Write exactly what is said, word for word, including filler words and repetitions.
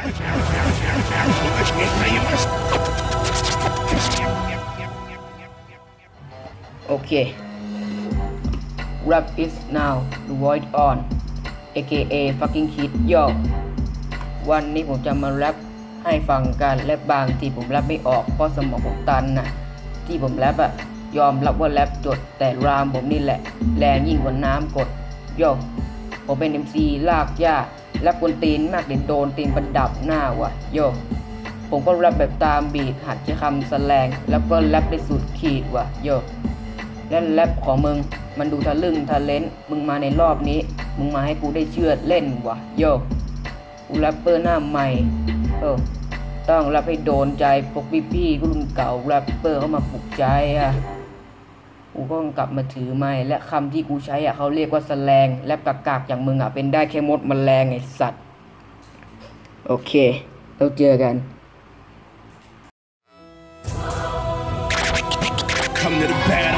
โอเค Rap is now the void on เอ เค เอ fucking kid yo วันนี้ผมจะมาแรปให้ฟังกันและบางทีผมแรปไม่ออกเพราะสมองผมตันนะที่ผมแรปอะยอมรับว่าแรปจดแต่รามผมนี่แหละแรงยิ่งกว่าน้ำกดโยผมเป็น เอ็ม ซี ลากย่าแรปกวนตีนมากเด็ดโดนตีนประดับหน้าวะโยผมก็แรปแบบตามบีทหัดใช้คำแสลงแล้วก็แรปได้สุดขีดวะโยและแรปของมึงมันดูทะลึ่งทะเลนมึงมาในรอบนี้มึงมาให้กูได้เชื่อเล่นวะโยกูแรปเปอร์หน้าใหม่เออต้องแรปให้โดนใจพวกพี่ๆรุ่นเก่าแรปเปอร์เข้ามาปลุกใจอ่ะกูก็กลับมาถือไม้และคำที่กูใช้อ่ะเขาเรียกว่าแสลงแรปกากๆอย่างมึงอ่ะเป็นได้แค่มดแมลงไอ้สัตว์โอเคเราเจอกัน Come to the bad